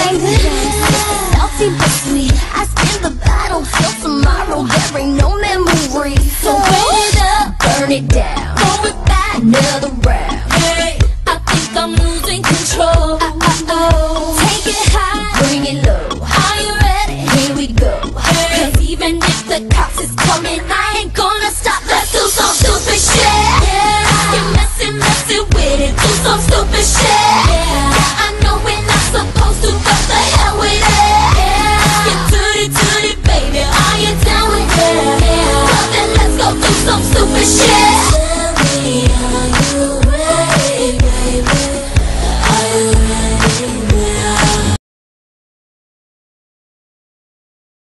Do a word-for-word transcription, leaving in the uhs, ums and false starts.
baby. Salty but sweet, I spin the battlefield tomorrow. There ain't no memory, so burn it up, burn it down. Go it back, another round. Hey, I think I'm losing control. Uh, uh, oh. Take it high, bring it low. Are you ready? Here we go. Hey. Cause even if the cops is coming, I ain't gonna stop. Let's do some stupid shit. Yeah, you're messing, messing with it. Do some stupid shit. Yeah, yeah, I know we're not supposed to, but the hell with it. Yeah, you're tootie tootie, baby. Are you down with it? Yeah, well then let's go do some stupid shit.